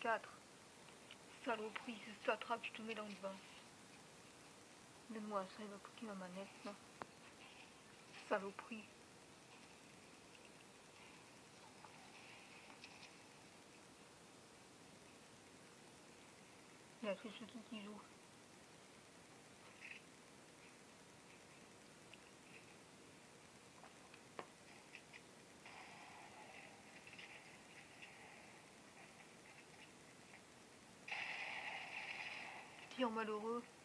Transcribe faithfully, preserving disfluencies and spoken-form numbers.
quatre. Saloperie, si je t'attrape, je te mets dans le bain. Donne-moi ça, il va coûter ma manette, non. Saloperie. Il a fait ce truc qui joue. Tiens, malheureux.